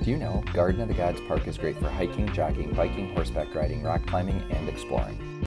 Do you know Garden of the Gods Park is great for hiking, jogging, biking, horseback riding, rock climbing, and exploring?